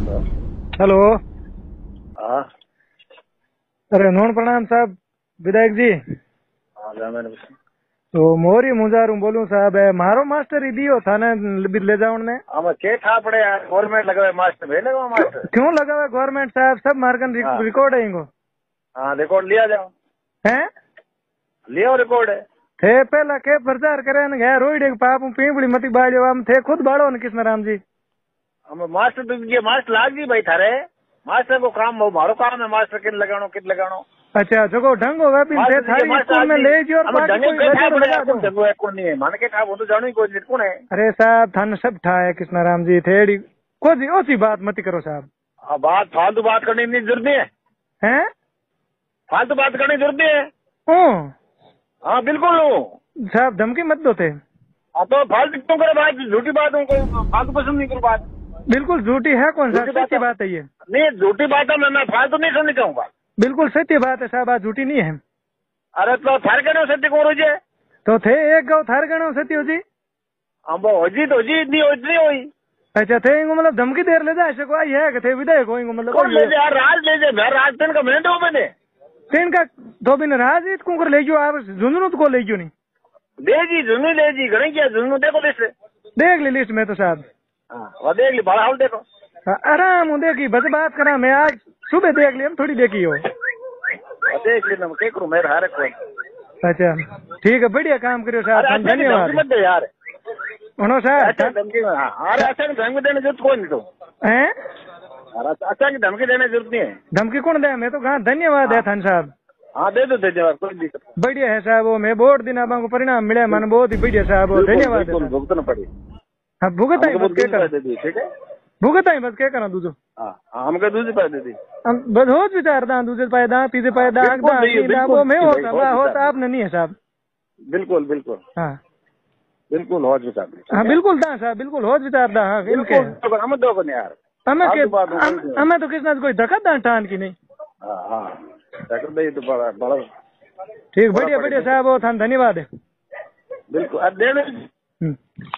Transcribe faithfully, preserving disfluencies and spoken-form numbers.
Hello. हाँ। अरे known प्रणाम साहब विधायक जी। तो मोरी मुजारू बोलूं साहब है मारो मास्टर ही दियो थाने ले जाओ ने हम के था पड़े यार गवर्नमेंट लगावे मास्टर भे लगावा मास्टर क्यों लगावे गवर्नमेंट साहब सब मार्गन हाँ। रिकॉर्ड है इनको। हाँ रिकॉर्ड लिया जाओ हैं लियो रिकॉर्ड है थे पहला के प्रचार करे न गया रोइड पाप पीपड़ी मती बाड़ो हम थे खुद बाड़ो न कृष्ण राम जी हम मास्टर तो ये मास्टर लाग जी भाई थारे मास्टर को काम वो मारो काम है मास्टर किन लगानो किन लगानो। अच्छा जगो ढंगो वेपिन थे थारी स्कूल में ले जी और बाकी कोई वजह लगा दो ढंगो है कौन नहीं है मान के था वो तो जानो ही कोई कौन है। अरे साहब थाने सब ठा है कृष्ण राम जी थेड़ी कोई ओसी बात मत करो साहब। हाँ बात फालतू बात करने की जरूरत नहीं है हैं फालतू बात करने की जरूरत नहीं है। ओ हाँ बिल्कुल साहब धमकी मत दो थे। हाँ तो फालतू क्यों करे बात झूठी बात उनको फालतू पसंद नहीं करो बात बिल्कुल झूठी है कौन सा सच्ची बात है ये नहीं झूठी बात है मैं मैं फालतू नहीं सुननी चाहूंगा बिल्कुल सत्य बात है साहब बात झूठी नहीं है। अरे तो थार गणो सत्य कौन हो जाए तो थे एक गाँव थार गणो सत्य हो जी हम हो जी तो जी इतनी हो इतनी हुई। अच्छा थे इनको मतलब धमकी देर ले जाए सको आई है कि थे विधायक हो इनको मतलब कौन ले जाए यार राज ले जाए मैं राज तीन का मिनट हो मैंने तीन का दो बिन राज इत कुंकर ले जो आप झुंझुनू को ले जो नहीं दे जी झुनू ले जी घने क्या झुनू देखो लिस्ट देख ली लिस्ट में तो साहब। हाँ वो देख ली बड़ा हाल देखो आराम देखी बस बात करा मैं आज सुबह देख ली हम थोड़ी देखी हो देख ली मैं क्या करूँ मेरे हारे को। अच्छा ठीक है बढ़िया काम करियो साहब धन्यवाद मत दे यार उनो साहब अच्छा धमकी अरे अच्छा धमकी देने जरूरत कोई नहीं तो हैं अच्छा की धमकी देने जरूरत नहीं है। धमकी कौन दे मैं तो कहा धन्यवाद है थान साहब। हाँ दे दो धन्यवाद कोई दिक्कत बढ़िया है साहब वो मैं बहुत दिन आपको परिणाम मिले मन बहुत ही बढ़िया साहब धन्यवाद है भुगतना पड़ी। हाँ भुगत आई बस क्या कर ठीक है भुगत आई बस क्या करना दूजो हमको दूसरी पाए दे दी हम बस हो विचार दा दूसरे पाए दा तीसरे पाए दा आग दा वो मैं हो हो तो आपने नहीं है साहब बिल्कुल बिल्कुल हाँ बिल्कुल हो विचार हाँ बिल्कुल दा साहब बिल्कुल हो विचार दा हाँ इनके हम दो को यार हमें के हमें तो किसने कोई धक्का दान टान की नहीं। हाँ हाँ तो बड़ा बड़ा ठीक बढ़िया बढ़िया साहब वो थान धन्यवाद है बिल्कुल।